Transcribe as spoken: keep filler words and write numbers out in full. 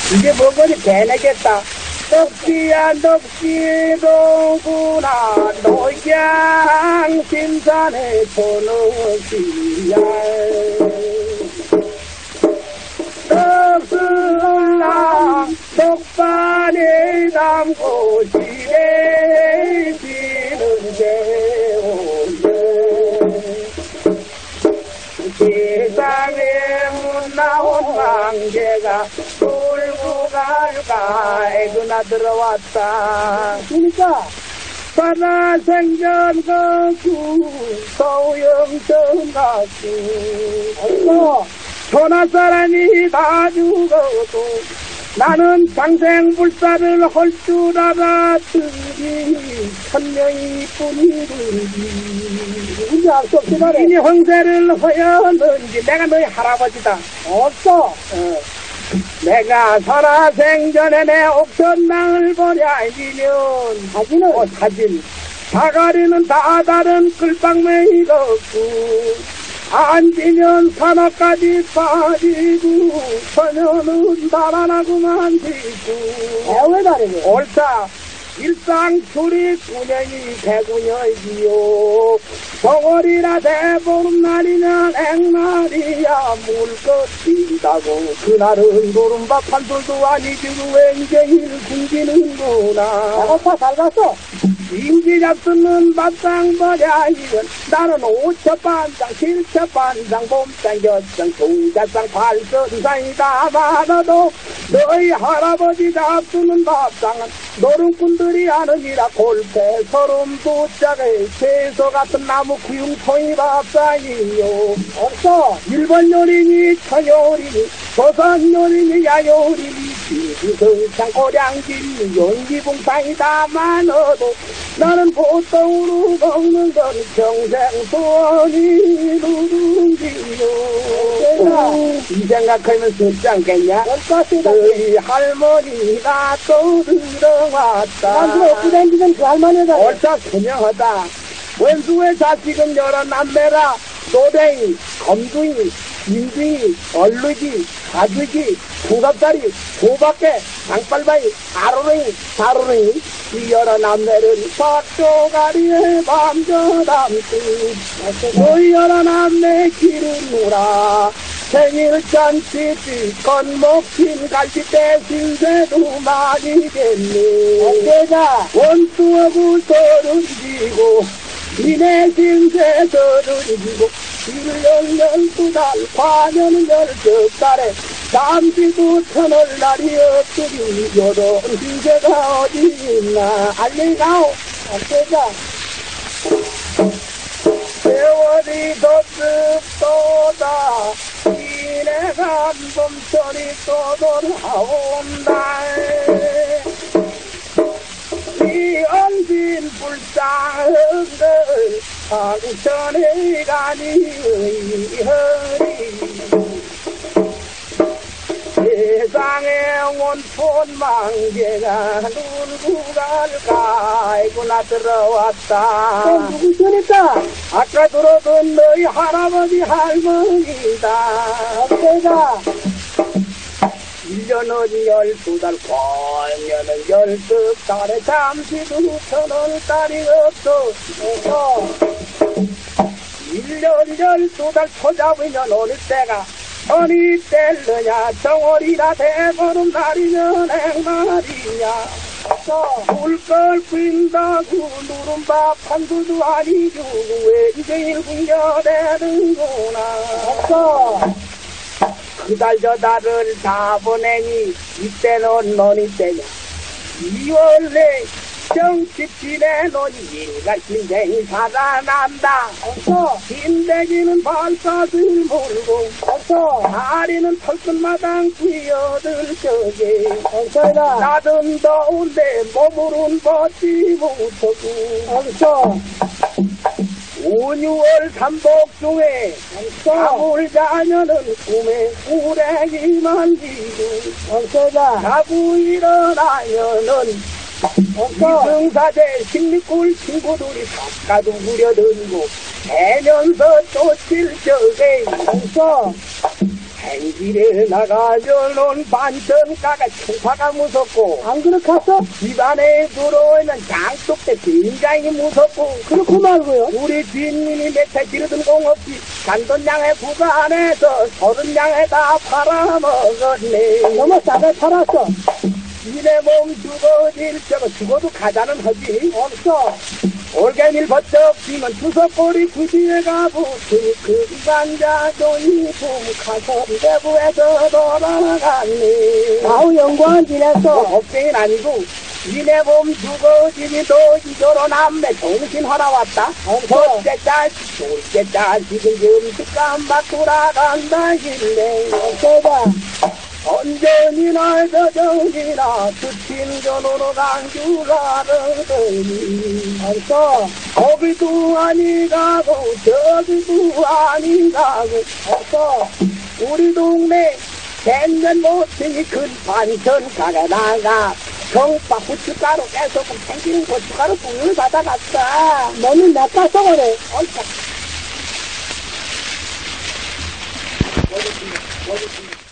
이게 뭐거니 개내겠다. 덕지야 덕지동구나 노양 신산의 도너지야 덕수나 덕반에 담고 시래 지는 재온데 세상에 문 나온 망개가 울고 갈까 애구나 들어왔다. 그러니까 바다생전 거구 소영전 가수 어서 천하사람이 다 죽어도 나는 장생불사를 할 줄 알았으니 천명이 뿐이든지 이제 알수 없지 말해. 이니 황새를 허였는지 내가 너희 할아버지다. 없어. 어. 내가 살아생전에 내 옥천당을 보랴 이면 사진은 어, 사진 사가리는 다 다른 끌빵맹이가 없고 앉으면 산업까지 빠지고 처녀는 달아나고만 지고 왜 다르네 옳다 일상 출입 구년이 백구년이지요 정월이라 대보름날이면 액날이야 물것 뛴다고 그날은 노름밥 한 돌도 아니지 웬쟁이를 굶기는구나 배고파 잘 갔어 임지 잡수는 밥상 버려 이건 나는 오첩 반장 칠첩 반장 봄장 겨장 동자장 팔선상이다 많아도 너희 할아버지 잡수는 밥상은 노름꾼들이 아느니라 골패 서름 도짝에 채소 같은 나무 구융통이 밥상이요 없어 일본 요리니 처요리니 조선 요리니 야요리니 진수성창 고량진 연기봉상이다 많아도 나는 보통으로 먹는 건 평생 소원이 누룽지요. 이 생각하면 좋지 않겠냐? 너희 할머니가 또 들어왔다. 난 그 어찌 댕기는 그 할머니가 옳다 분명하다. 원수의 자식은 여러 남매라. 소뱅이, 검둥이, 민둥이, 얼룩이, 가죽이, 풍갑다리, 고박개, 장빨바이, 아로랭이, 사로랭이 이 여러 남매를 박조가리에 밤저 담고 그 여러 남매 기르노라 생일 잔치 띠건 먹힌 갈비대 신세도 많이 됐네 어째자 원수하고 서른지고 이내 신세 서른지고 일 년 열두 달 과년 열두 달에 잠시도 터널 날이 없으니 여러 신세가 어디 있나 알리가오 어째자 세월이 더습도다 이내간 봄철이 또 돌아온다 이 언진 불쌍한들 방천에 가니 의허리 세상에 온폰 망개가 놀고 갈까 아이구나 들어왔다 누구십니까? 아까 들어던 너희 할아버지 할머니다 어때가 일 년은 열두 달 과년은 열두 달에 잠시도 천원 딸이 없어 일 년 열두 달 초잡으면 어느 때가 어느 때느냐 정월이라 대보름 날이면 액날이냐 물걸 빈다고 누른밥 한 그도 아니고 웬쟁일 궁녀대는구나 그달 저달을 다 보내니 이때는 너니 때냐 이월내 정치 지내노니 인간 신쟁이 살아난다 어서 신대기는 발사들 몰고 어서 다리는 털끝마당 뛰어들 적에 어서라 나든 더운데 몸으로는 벗지 못하고 어서 오유월 삼복 중에 가물 자녀는 꿈에 우랭이만 지고 어서다 자고 일어나면은 이승사대 식미꿀 친구들이 바깥도 부려들고 해면서 쫓을 적에 어서 행길에 나가려는 반전가가 총파가 무섭고 안 그렇겠어? 집안에 들어오면 장독대 굉장히 무섭고 그렇고 말고요. 우리 뒷님이 몇해 기르던 공업지 잔돈양의 부산에서 서른양에 다 팔아먹었네. 너무 싸게 팔았어. 이내 몸 죽어질 적은 죽어도 가자는 하지 없어. 올개밀 버쩍 뛰면 투석골이 그 뒤에 가고 그 기관자 돈이 붐가서 대부에서 돌아가네. 아우 영광을 지냈어. 겁쟁이는 아니고 이내 몸 죽어지니 또 이저로 남매 정신 하나 왔다. 첫째 자식 둘째 자식은 점수감 막 돌아간다 일래. 어쩌다. 언제니나 저정이나 수친 전으로 강주가르더니 없어. 거기도 아니 가고 저기도 아니 가고 없어. 우리 동네 백년 못생이 큰 반천 가게다가 정파 후춧가루 계속 생기는 고춧가루 부유를 받아갔다. 너는 낚아서 그래. 어이차. 어이차. 어이차.